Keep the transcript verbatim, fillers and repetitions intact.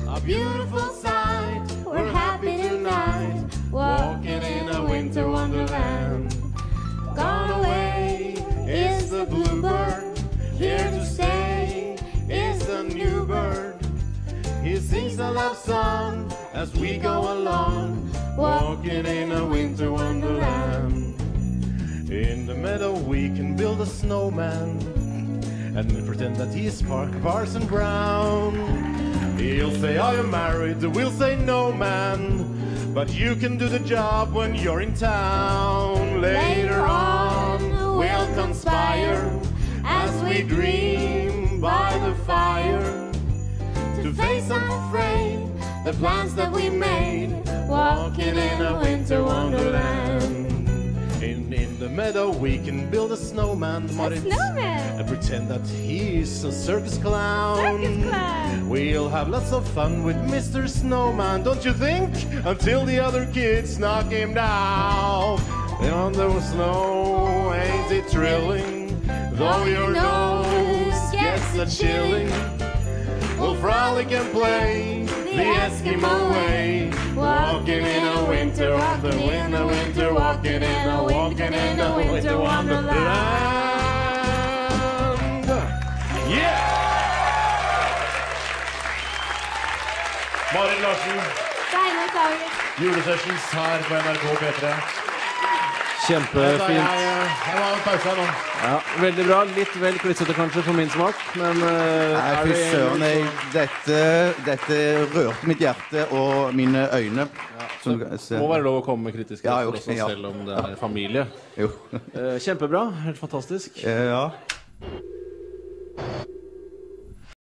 A beautiful sight, we're happy tonight, walking in a winter wonderland. Gone away is the bluebird, here to stay is the new bird. He sings a love song as we go along, walking in a winter wonderland. In the meadow we can build a snowman and pretend that he's Parson Brown. He'll say, are you married? We'll say, no, man. But you can do the job when you're in town. Later on, we'll conspire as we dream by the fire to face unafraid the plans that we made, walking in a winter wonderland. In, in the meadow we can build a snowman, A snowman! and pretend that he's a circus clown. Circus clown! We'll have lots of fun with Mister Snowman, don't you think? Until the other kids knock him down. On the snow, ain't it thrilling? Though your nose gets a chilling, we'll frolic and play the Eskimo way, walking in a winter, walking in a winter, walking in a walking in a winter wonderland. Yeah! Marit Larsen, Steinar Sagen. julesessions her på N R K P tre. Kjempefint. Jeg, jeg var en pause nå. Ja, veldig bra. Litt vel klissete kanskje for min smak, men uh, Nei, fy søren, jeg, dette, dette rørte mitt hjerte og mine øyne. Ja, Som, det må være lov å komme med kritiske Ja, røster jo, også, ja. selv om det er familie. Jo. Uh, kjempebra, helt fantastisk. Ja.